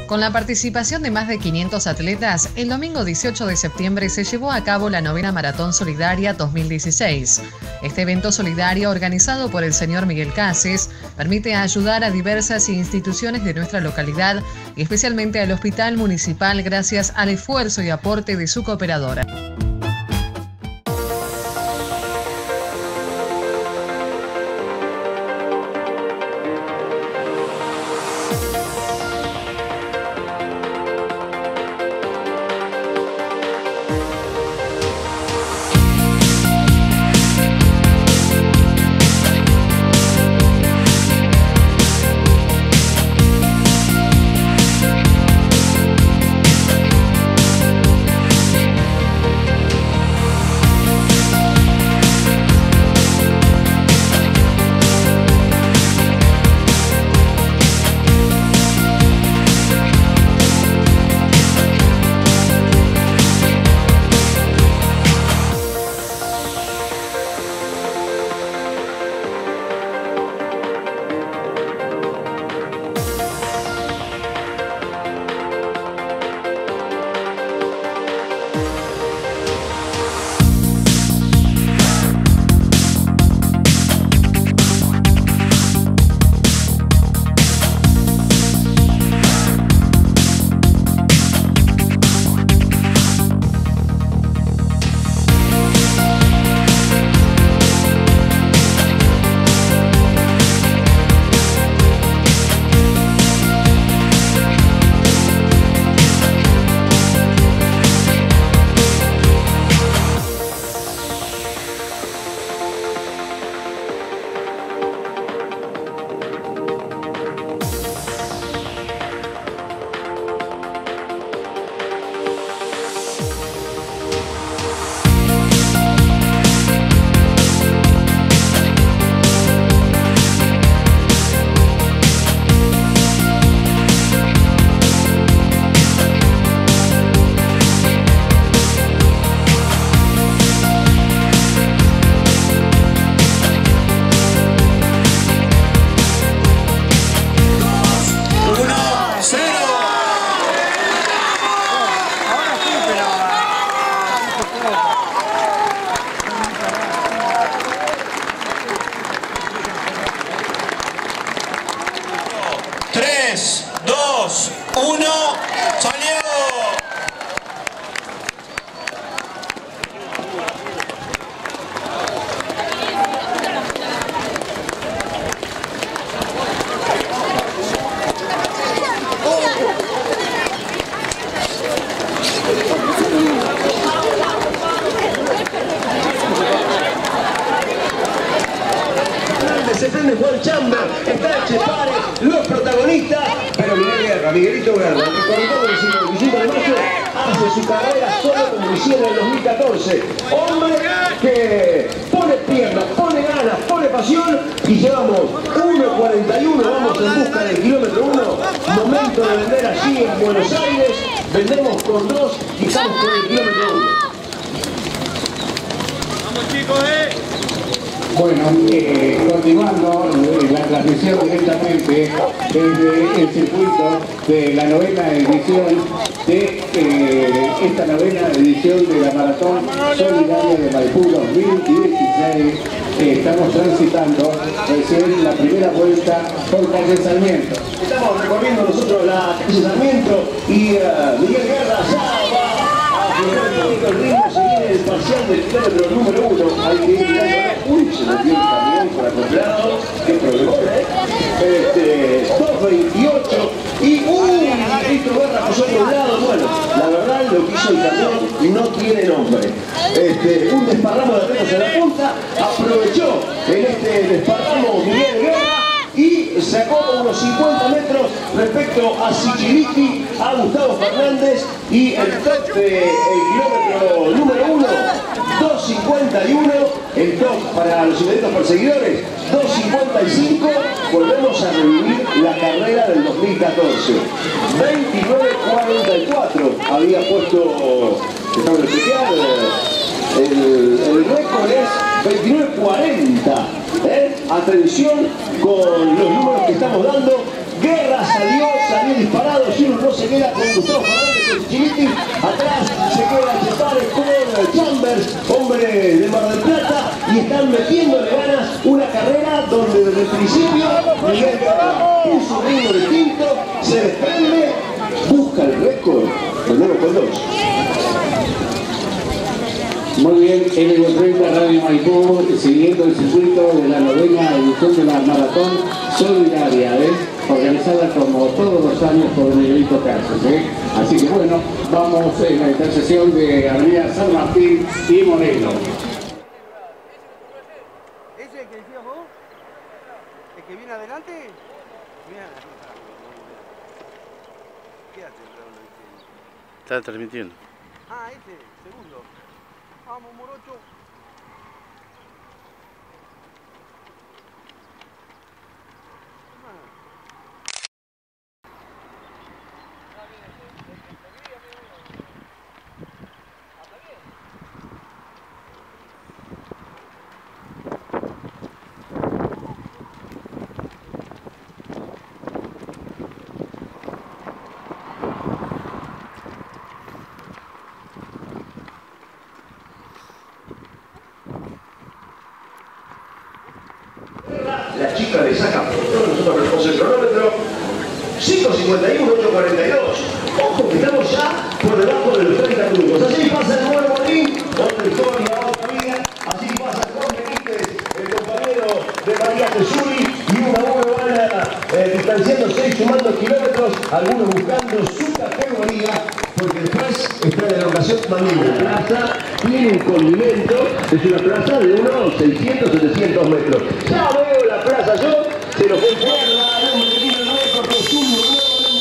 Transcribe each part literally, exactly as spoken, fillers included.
Con la participación de más de quinientos atletas, el domingo dieciocho de septiembre se llevó a cabo la novena Maratón Solidaria dos mil dieciséis. Este evento solidario, organizado por el señor Miguel Cases, permite ayudar a diversas instituciones de nuestra localidad y especialmente al Hospital Municipal gracias al esfuerzo y aporte de su cooperadora. tres, dos, uno, ¡salió! Se prende Juan Chamba, está Chepare, los protagonistas, pero Miguel Guerra, Miguelito Guerra, el corredor del veinticinco de mayo, hace su carrera solo como lo hicieron en el dos mil catorce. Hombre que pone piernas, pone ganas, pone pasión y llevamos uno cuarenta y uno, vamos en busca del kilómetro uno, momento de vender allí en Buenos Aires, vendemos con dos y estamos con el kilómetro uno. Vamos chicos, eh. Bueno, eh, continuando eh, la transmisión directamente desde el circuito de la novena edición de eh, esta novena edición de la Maratón Solidaria de Maipú dos mil dieciséis. Eh, estamos transitando recién la primera vuelta por calle Sarmiento. Estamos recorriendo nosotros la calle Sarmiento y uh, Miguel Guerra ya va a aflojar un poquito el ritmo, se viene el parcial del kilómetro número uno. Hay que ir mirando. Uy, se metió el camión por acoplado, qué problema, ¿eh? Este, dos veintiocho y uy, Cristo Guerra pasó por un lado. Bueno, la verdad lo que hizo el camión no tiene nombre. Este, un desparramo de atletas en la punta, aprovechó en este desparramo Miguel Guerra y sacó unos cincuenta metros respecto a Sichiriti, a Gustavo Fernández y el top del kilómetro número uno, dos cincuenta y uno, el top para los inmediatos perseguidores, dos cincuenta y cinco, volvemos a revivir la carrera del dos mil catorce. veintinueve cuarenta y cuatro había puesto, déjame chequear, el, el récord es veintinueve cuarenta. ¿Eh? Atención con los números que estamos dando. Guerra salió, salió disparado, Gino Rossi se queda con Gustavo Fernández, con Chiviti. Atrás se queda Chepare con Chambers, hombre de Mar del Plata. Y están metiéndole ganas una carrera donde desde el principio Miguel Guerra puso un ritmo distinto, se desprende, busca el récord del nueve con dos. Muy bien, en el treinta Radio Maipú, siguiendo el circuito de la novena edición de la Maratón Solidaria, ¿eh? organizada como todos los años por Miguelito Cáceres. ¿eh? Así que bueno, vamos en la intersección de Avenida San Martín y Moreno. ¿Ese que decías vos? ¿El que viene adelante? Mira. ¿Qué hace el Raúl? Está transmitiendo. Ah, ese, segundo. Vamos, morocho. La chica le saca foto, nosotros ponemos el cronómetro. cinco cincuenta y uno, ocho cuarenta y dos. Ojo que estamos ya por debajo de los treinta minutos. Así pasa el nuevo Molín, otra historia, otra vida. Así pasa Juan Benítez, el compañero de María Tesuri. Y uno a uno van eh, distanciándose y sumando kilómetros. Algunos buscando su categoría. Porque después está en la ocasión también la plaza, tiene un condimento, es una plaza de unos seiscientos, setecientos metros. Ya veo la plaza yo, se lo concuerda, el hombre que tiene el récord con su nuevo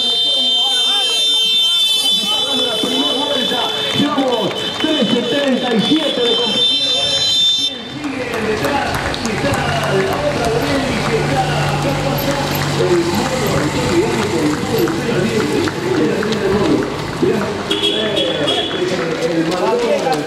nombre de la primera vuelta, llevamos tres setenta y siete de competidores, quien sigue detrás, y está la otra Bonelli, que está acá pasa, el mono, el que viene con todo el pelo libre, el mono. Mirá, eh, el maratón,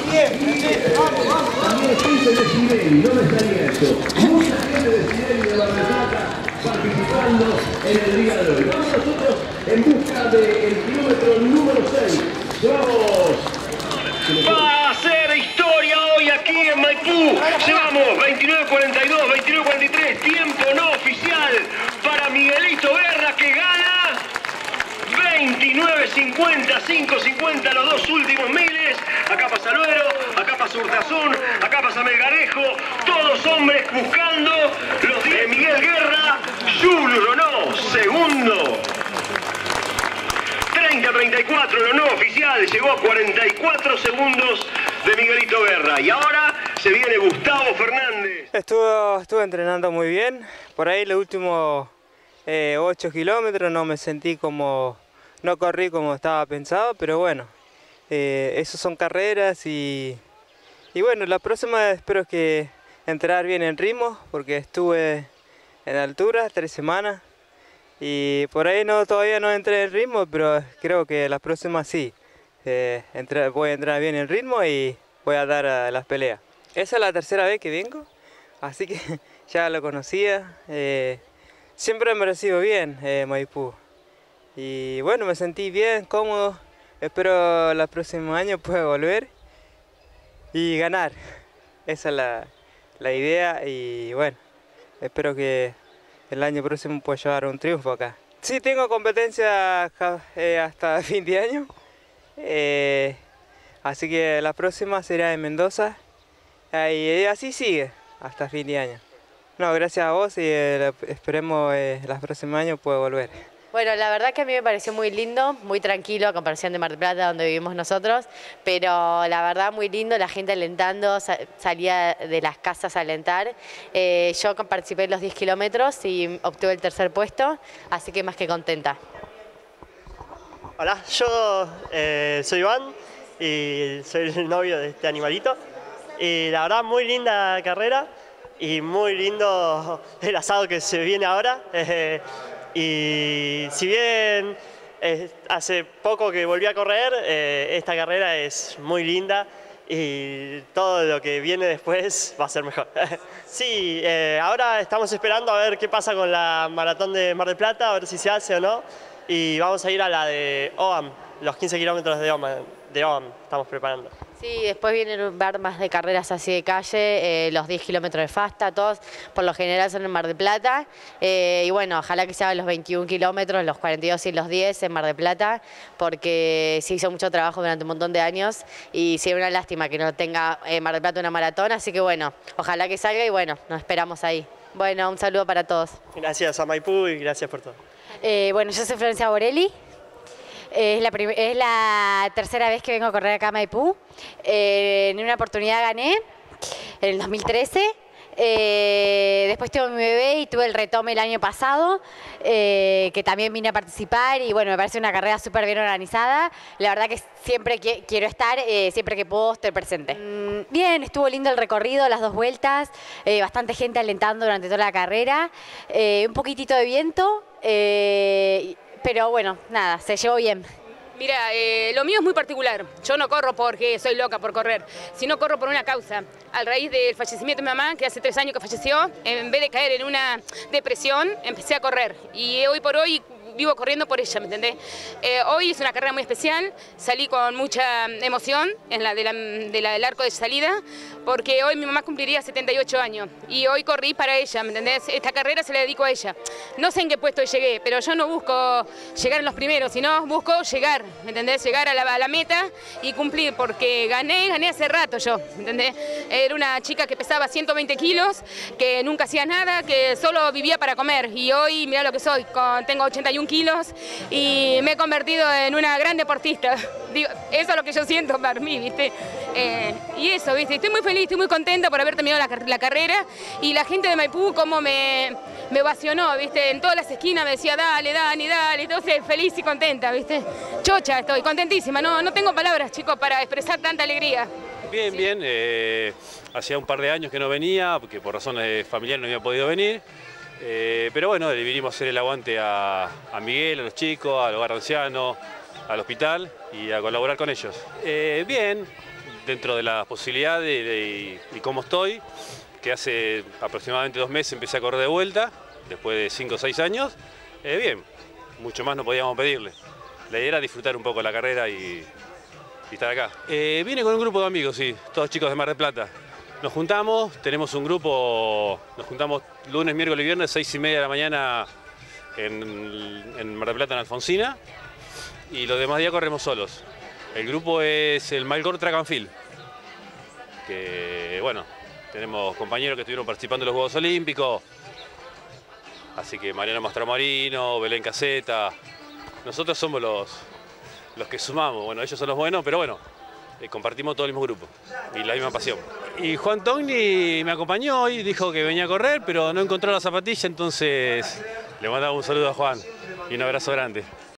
también quince de Sibeli, no me extraña eso. Mucha gente de Sibeli de Mar del Plata participando en el día de hoy. Vamos nosotros en busca del kilómetro número seis. Llevamos... Va a hacer historia hoy aquí en Maipú. Llevamos veintinueve cuarenta y dos, veintinueve cuarenta y tres, tiempo no oficial para Miguelito Guerra, que gana veintinueve cincuenta, cinco cincuenta los dos últimos miles. Acá pasa Luero, acá pasa Urtazún, acá pasa Melgarejo. Todos hombres buscando los diez de Miguel Guerra. Julio Ronó, segundo. treinta treinta y cuatro, lo no oficial. Llegó a cuarenta y cuatro segundos de Miguelito Guerra. Y ahora se viene Gustavo Fernández. Estuve, estuve entrenando muy bien. Por ahí los últimos eh, ocho kilómetros no me sentí como... No corrí como estaba pensado, pero bueno, eh, esas son carreras y, y bueno, la próxima espero que entrar bien en ritmo, porque estuve en altura tres semanas y por ahí no todavía no entré en ritmo, pero creo que la próxima sí, eh, entré, voy a entrar bien en ritmo y voy a dar a las peleas. Esa es la tercera vez que vengo, así que ya lo conocía, eh, siempre me ha parecido bien eh, Maipú. Y bueno, me sentí bien, cómodo. Espero el próximo año pueda volver y ganar. Esa es la, la idea y bueno, espero que el año próximo pueda llevar un triunfo acá. Sí, tengo competencia eh, hasta fin de año. Eh, así que la próxima será en Mendoza. Y así sigue hasta fin de año. No, gracias a vos y eh, esperemos eh, el próximo año pueda volver. Bueno, la verdad que a mí me pareció muy lindo, muy tranquilo a comparación de Mar del Plata, donde vivimos nosotros, pero la verdad muy lindo, la gente alentando, salía de las casas a alentar. Eh, yo participé en los diez kilómetros y obtuve el tercer puesto, así que más que contenta. Hola, yo eh, soy Iván y soy el novio de este animalito. Y la verdad muy linda carrera y muy lindo el asado que se viene ahora. Eh, Y si bien eh, hace poco que volví a correr, eh, esta carrera es muy linda y todo lo que viene después va a ser mejor. Sí, eh, ahora estamos esperando a ver qué pasa con la maratón de Mar del Plata, a ver si se hace o no. Y vamos a ir a la de O A M, los quince kilómetros de O A M, de O A M estamos preparando. Sí, después vienen un par más de carreras así de calle, eh, los diez kilómetros de Fasta, todos por lo general son en Mar del Plata. Eh, y bueno, ojalá que se hagan los veintiún kilómetros, los cuarenta y dos y los diez en Mar del Plata, porque se hizo mucho trabajo durante un montón de años y sería una lástima que no tenga eh, Mar del Plata una maratón, así que bueno, ojalá que salga y bueno, nos esperamos ahí. Bueno, un saludo para todos. Gracias a Maipú y gracias por todo. Eh, bueno, yo soy Florencia Borelli. Es la, es la tercera vez que vengo a correr acá a Maipú. Eh, en una oportunidad gané, en el dos mil trece. Eh, después tuve mi bebé y tuve el retome el año pasado, eh, que también vine a participar y bueno, me parece una carrera súper bien organizada. La verdad que siempre que quiero estar, eh, siempre que puedo estoy presente. Mm, bien, estuvo lindo el recorrido, las dos vueltas, eh, bastante gente alentando durante toda la carrera, eh, un poquitito de viento, eh, pero bueno, nada, se llevó bien. Mira, eh, lo mío es muy particular. Yo no corro porque soy loca por correr, sino corro por una causa. A raíz del fallecimiento de mi mamá, que hace tres años que falleció, en vez de caer en una depresión, empecé a correr. Y hoy por hoy vivo corriendo por ella, ¿me entendés? Eh, hoy es una carrera muy especial, salí con mucha emoción en la, de la, de la, del arco de salida, porque hoy mi mamá cumpliría setenta y ocho años y hoy corrí para ella, ¿me entendés? Esta carrera se la dedico a ella. No sé en qué puesto llegué, pero yo no busco llegar en los primeros, sino busco llegar, ¿me entendés? Llegar a la, a la meta y cumplir, porque gané, gané hace rato yo, ¿me entendés? Era una chica que pesaba ciento veinte kilos, que nunca hacía nada, que solo vivía para comer y hoy mirá lo que soy, con, tengo ochenta y un kilos y me he convertido en una gran deportista. Digo, eso es lo que yo siento para mí, ¿viste? Eh, y eso, ¿viste? Estoy muy feliz, estoy muy contenta por haber terminado la, la carrera y la gente de Maipú como me, me ovacionó, ¿viste? En todas las esquinas me decía, dale, Dani, dale, entonces feliz y contenta, ¿viste? Chocha estoy, contentísima, no, no tengo palabras, chicos, para expresar tanta alegría. Bien, ¿Sí? bien, eh, hacía un par de años que no venía, porque por razones familiares no había podido venir. Eh, pero bueno, le vinimos a hacer el aguante a, a Miguel, a los chicos, al hogar anciano, al hospital y a colaborar con ellos. Eh, bien, dentro de las posibilidades de, de, y cómo estoy, que hace aproximadamente dos meses empecé a correr de vuelta, después de cinco o seis años. Eh, bien, mucho más no podíamos pedirle. La idea era disfrutar un poco la carrera y, y estar acá. Eh, vine con un grupo de amigos, sí, todos chicos de Mar del Plata. Nos juntamos, tenemos un grupo, nos juntamos lunes, miércoles y viernes, seis y media de la mañana en, en Mar del Plata, en Alfonsina, y los demás días corremos solos. El grupo es el Malgor Track and Field, que bueno, tenemos compañeros que estuvieron participando en los Juegos Olímpicos, así que Mariano Mastromarino, Belén Caseta, nosotros somos los, los que sumamos, bueno, ellos son los buenos, pero bueno, eh, compartimos todo el mismo grupo y la misma pasión. Y Juan Togni me acompañó y dijo que venía a correr, pero no encontró la zapatilla, entonces le mandaba un saludo a Juan y un abrazo grande.